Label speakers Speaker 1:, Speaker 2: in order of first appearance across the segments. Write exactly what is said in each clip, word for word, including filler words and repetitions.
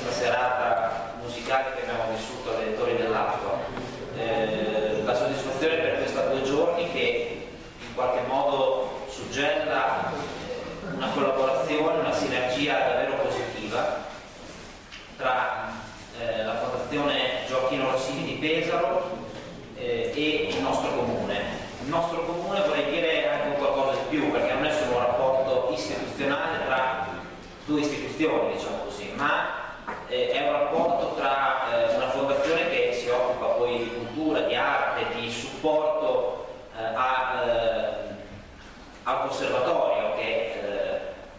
Speaker 1: bellissima serata musicale che abbiamo vissuto alle Torri dell'Acqua. Eh, la soddisfazione per questi due giorni che in qualche modo suggella una collaborazione, una sinergia davvero positiva tra eh, la Fondazione Gioacchino Rossini di Pesaro eh, e il nostro comune. Il nostro comune vorrei dire anche qualcosa di più, perché non è solo un rapporto istituzionale tra due istituzioni, diciamo così, ma eh, è un rapporto tra eh, una fondazione che si occupa poi di cultura, di arte, di supporto eh, a, eh, al conservatorio che eh,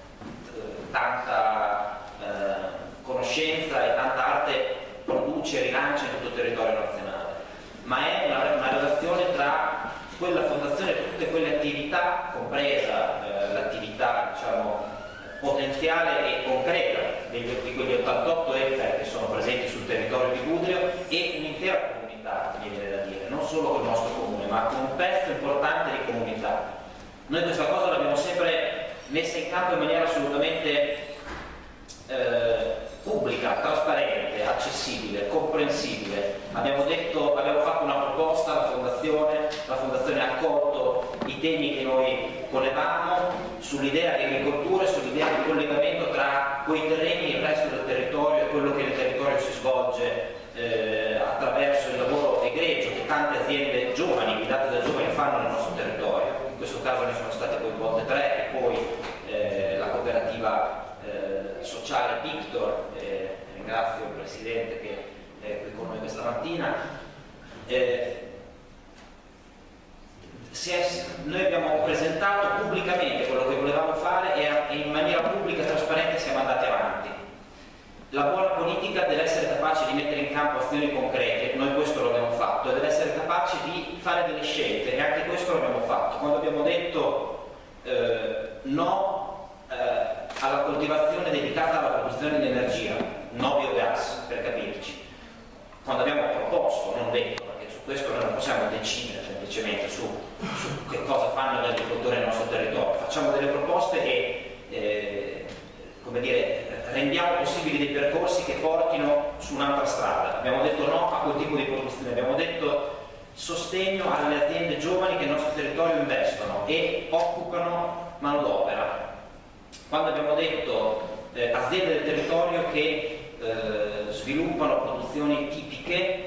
Speaker 1: tanta eh, conoscenza e tanta arte produce e rilancia in tutto il territorio nazionale, ma è una, una relazione tra quella fondazione e tutte quelle attività, compresa eh, l'attività diciamo, potenziale e concreta di quegli ottantotto ettari che sono presenti sul territorio di Cudrio e un'intera comunità, mi viene da dire, non solo col nostro comune, ma con un pezzo importante di comunità. Noi questa cosa l'abbiamo sempre messa in campo in maniera assolutamente eh, pubblica, trasparente, accessibile, comprensibile. Abbiamo detto, abbiamo fatto una proposta alla Fondazione, la Fondazione ha accolto i temi che noi ponevamo sull'idea di agricoltura e sull'idea di collegamento tra quei terreni e il resto del territorio e quello che nel territorio si svolge eh, attraverso il lavoro egregio che tante aziende giovani, guidate da giovani, fanno nel nostro territorio. In questo caso ne sono state coinvolte tre e poi eh, la cooperativa eh, sociale Victor, eh, ringrazio il Presidente che è qui con noi questa mattina. Eh, È, noi abbiamo presentato pubblicamente quello che volevamo fare e in maniera pubblica e trasparente siamo andati avanti. La buona politica deve essere capace di mettere in campo azioni concrete, noi questo l'abbiamo fatto, e deve essere capace di fare delle scelte, e anche questo l'abbiamo fatto. Quando abbiamo detto eh, no eh, alla coltivazione dedicata alla produzione di energia, no biogas per capirci, quando abbiamo proposto, non detto, perché su questo noi non possiamo decidere semplicemente su, su che cosa fanno gli agricoltori nel nostro territorio, facciamo delle proposte e eh, come dire, rendiamo possibili dei percorsi che portino su un'altra strada. Abbiamo detto no a quel tipo di produzione, abbiamo detto sostegno alle aziende giovani che nel nostro territorio investono e occupano manodopera. Quando abbiamo detto eh, aziende del territorio che Eh, sviluppano produzioni tipiche,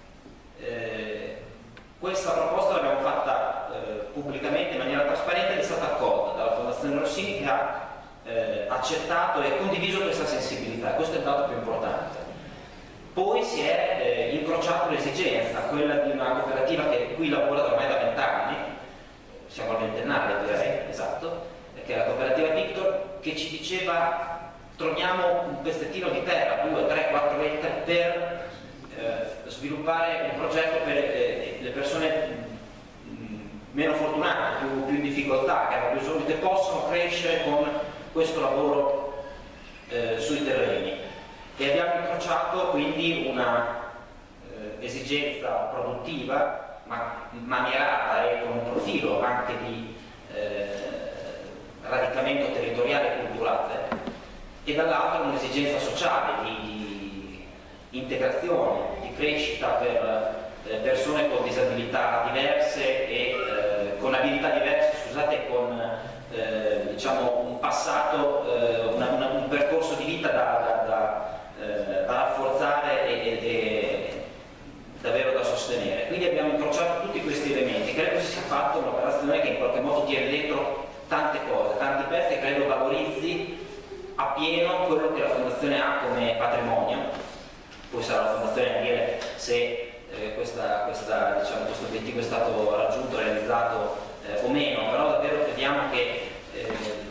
Speaker 1: eh, questa proposta l'abbiamo fatta eh, pubblicamente in maniera trasparente ed è stata accolta dalla Fondazione Rossini che ha eh, accettato e condiviso questa sensibilità. Questo è il dato più importante. Poi si è eh, incrociato l'esigenza, quella di una cooperativa che qui lavora da ormai da vent'anni, siamo al ventennale direi, esatto, che è la cooperativa Victor, che ci diceva troviamo un pezzettino di terra, due, tre, quattro ettari per eh, sviluppare un progetto per eh, le persone mh, meno fortunate, più, più in difficoltà, che hanno bisogno, che possono crescere con questo lavoro eh, sui terreni. E abbiamo incrociato quindi una eh, esigenza produttiva, ma manierata e con un profilo anche di eh, radicamento territoriale e culturale, e dall'altro un'esigenza sociale di, di integrazione, di crescita per eh, persone con disabilità diverse e eh, con abilità diverse, scusate, con eh, diciamo un passato, eh, una, una, un percorso di vita da, da, da, eh, da rafforzare e, e, e davvero da sostenere. Quindi abbiamo incrociato tutti questi elementi. Credo che sia fatta un'operazione che in qualche modo tiene dentro tante cose, tanti pezzi, e credo valorizzi appieno quello che la Fondazione ha come patrimonio. Poi sarà la Fondazione a dire se eh, questa, questa, diciamo, questo obiettivo è stato raggiunto, realizzato eh, o meno, però davvero crediamo che eh,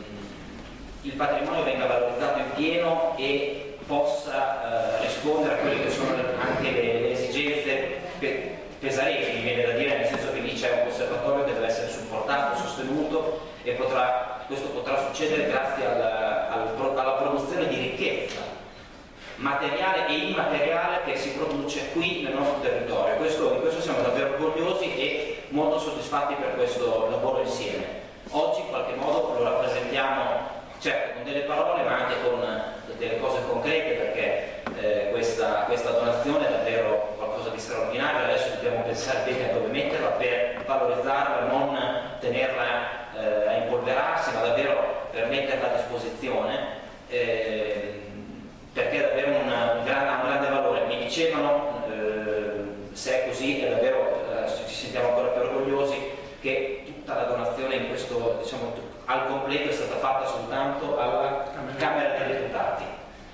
Speaker 1: il patrimonio venga valorizzato in pieno e possa eh, rispondere a quelle che sono anche le, le esigenze pe pesaresi, mi viene da dire, nel senso che lì c'è un conservatorio che deve essere supportato, sostenuto, e potrà, questo potrà succedere grazie alla, alla, alla produzione di ricchezza materiale e immateriale che si produce qui nel nostro territorio. Questo, in questo siamo davvero orgogliosi e molto soddisfatti per questo lavoro insieme. Oggi in qualche modo lo rappresentiamo, certo con delle parole ma anche con delle cose concrete, perché dobbiamo pensare bene a dove metterla per valorizzarla, non tenerla eh, a impolverarsi, ma davvero per metterla a disposizione, eh, perché è davvero un, un, gran, un grande valore. Mi dicevano, eh, se è così, è davvero, eh, ci sentiamo ancora più orgogliosi, che tutta la donazione in questo, diciamo, al completo è stata fatta soltanto alla Camera dei Deputati,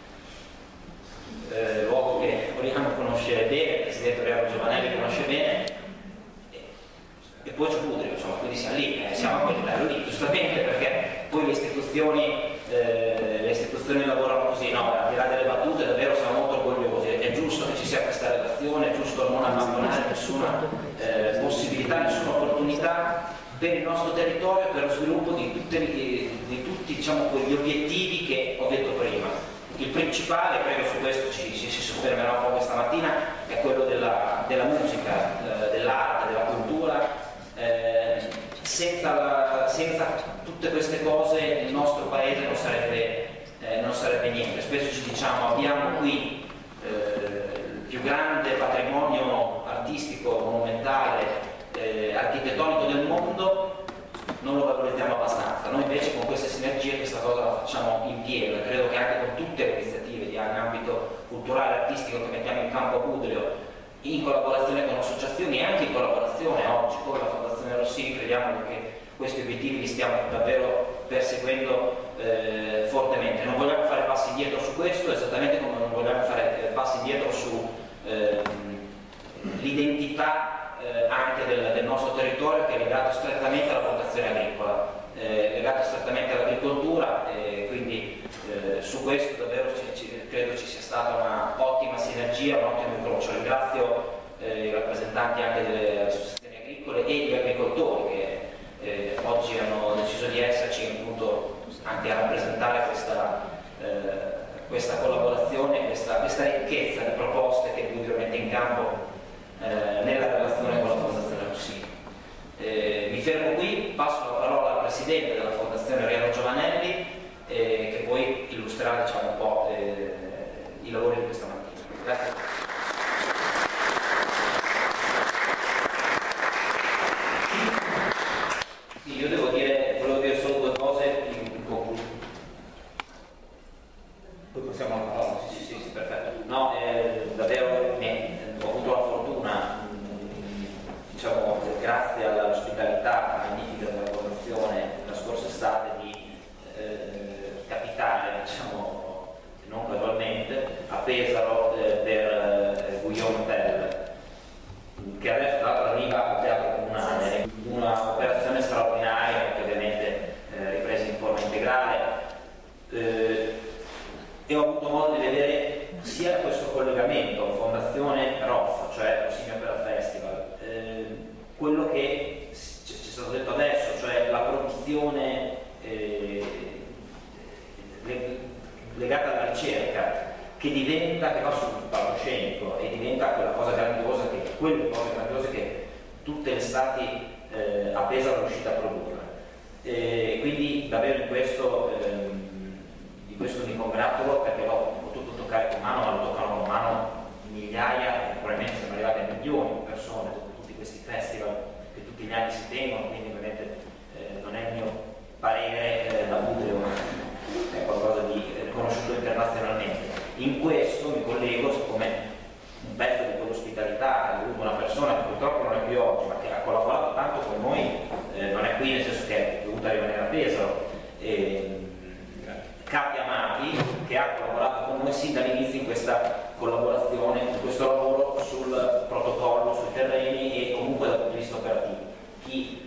Speaker 1: eh, luogo che Oriano conosce bene, il Presidente Oriano Giovanelli conosce bene, e, e poi c'è Cudrio, insomma, quindi siamo lì, eh, siamo a quel livello lì, giustamente, perché poi le istituzioni, eh, le istituzioni lavorano così, no? Al di là delle battute davvero siamo molto orgogliosi, è giusto che ci sia questa relazione, è giusto non abbandonare nessuna eh, possibilità, nessuna opportunità per il nostro territorio, per lo sviluppo di, tutte, di, di tutti, diciamo, quegli obiettivi che ho detto prima. Il principale, credo su questo ci, ci si soffermerà un po' questa mattina, è quello della, della musica, eh, dell'arte, della cultura. Eh, senza, la, senza tutte queste cose il nostro paese non sarebbe, eh, non sarebbe niente. Spesso ci diciamo abbiamo qui eh, il più grande patrimonio artistico, monumentale, Eh, architettonico del mondo, non lo valorizziamo abbastanza. Noi invece con queste sinergie questa cosa la facciamo in pieno, e credo che anche con tutte le iniziative di ambito culturale e artistico che mettiamo in campo a Cudrio, in collaborazione con associazioni e anche in collaborazione oggi con la Fondazione Rossini, crediamo che questi obiettivi li stiamo davvero perseguendo eh, fortemente. Non vogliamo fare passi indietro su questo, esattamente come non vogliamo fare eh, passi indietro su eh, l'identità Eh, anche del, del nostro territorio, che è legato strettamente alla vocazione agricola, eh, legato strettamente all'agricoltura, e quindi eh, su questo davvero ci, ci, credo ci sia stata una ottima sinergia, un ottimo incrocio. Ringrazio eh, i rappresentanti anche delle associazioni agricole e gli agricoltori che eh, oggi hanno deciso di esserci, appunto, anche a rappresentare questa, eh, questa collaborazione, questa, questa ricchezza di proposte che Cudrio mette in campo Eh, nella relazione con la Fondazione Rossini. Eh, mi fermo qui, passo la parola al Presidente della Fondazione Oriano Giovanelli, eh, che poi illustrerà, diciamo, un po' eh, i lavori di questa mattina. Grazie. Sì, io devo dire, volevo dire solo due cose in, in conclusione. Poi possiamo la parola, sì, sì, sì, sì, perfetto. No, eh, davvero eh, ho avuto la fortuna, diciamo, grazie all'ospitalità magnifica della Fondazione la scorsa estate, di eh, capitare, diciamo, non casualmente, a Pesaro eh, per eh, Guillaume Tell, che adesso tra l'altro arriva al Teatro Comunale, un'operazione straordinaria, perché ovviamente eh, ripresa in forma integrale, eh, e ho avuto modo di vedere sia questo collegamento Fondazione R O F, cioè Rossini Opera Festival, eh, quello che ci è stato detto adesso, cioè la produzione eh, legata alla ricerca, che diventa, che va sul palcoscenico e diventa quella cosa grandiosa, che quelle cose grandiose che tutte le estati eh, a Pesaro è riuscita a produrre. E quindi davvero in questo, eh, di questo mi congratulo, perché l'ho potuto toccare con mano, ma lo toccano con mano migliaia, e probabilmente siamo arrivati a milioni di persone dopo tutti questi festival che tutti gli anni si tengono, quindi ovviamente eh, non è il mio parere eh, da Cudrio, ma è qualcosa di riconosciuto internazionalmente. In questo mi collego, siccome un pezzo di quell'ospitalità è una persona che purtroppo non è qui oggi, ma che ha collaborato tanto con noi, eh, non è qui nel senso che è dovuta rimanere a Pesaro, eh, Capi Amati, che ha collaborato con noi sin dall'inizio in questa collaborazione, in questo lavoro sul protocollo, sui terreni e comunque dal punto di vista operativo. Chi